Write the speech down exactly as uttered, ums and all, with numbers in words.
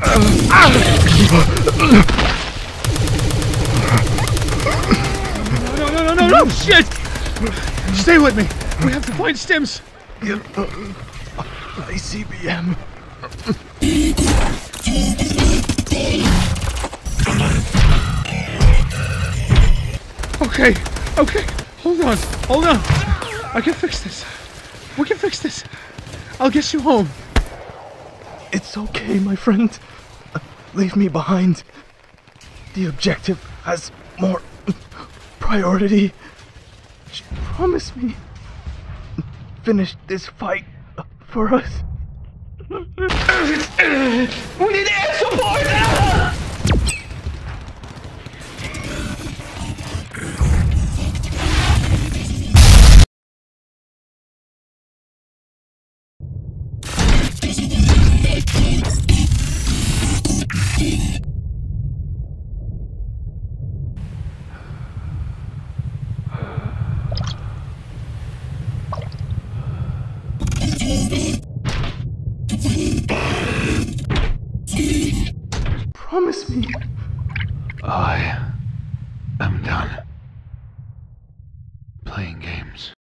No, no, no, no, no, shit! Stay with me. We have to find Stims. I C B M. Okay, okay. Hold on, hold on. I can fix this. We can fix this. I'll get you home. It's okay, my friend. Leave me behind. The objective has more priority. Promise me. Finish this fight for us. We need air support! Promise me. I am done playing games.